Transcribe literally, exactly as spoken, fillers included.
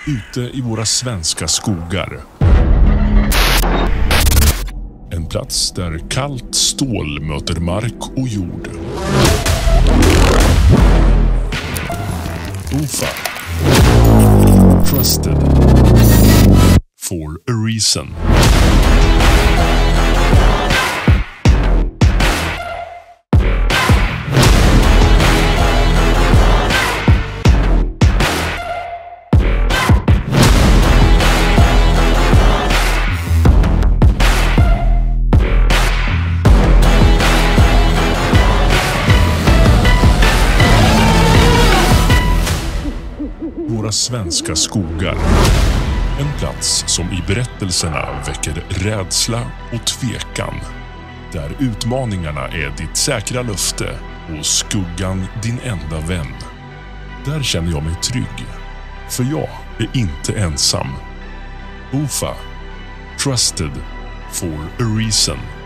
ute i våra svenska skogar. En plats där kallt stål möter mark och jord. U F A. Trusted. For a reason. Våra svenska skogar. En plats som i berättelserna väcker rädsla och tvekan. Där utmaningarna är ditt säkra löfte och skuggan din enda vän. Där känner jag mig trygg. För jag är inte ensam. U F A. Trusted for a reason.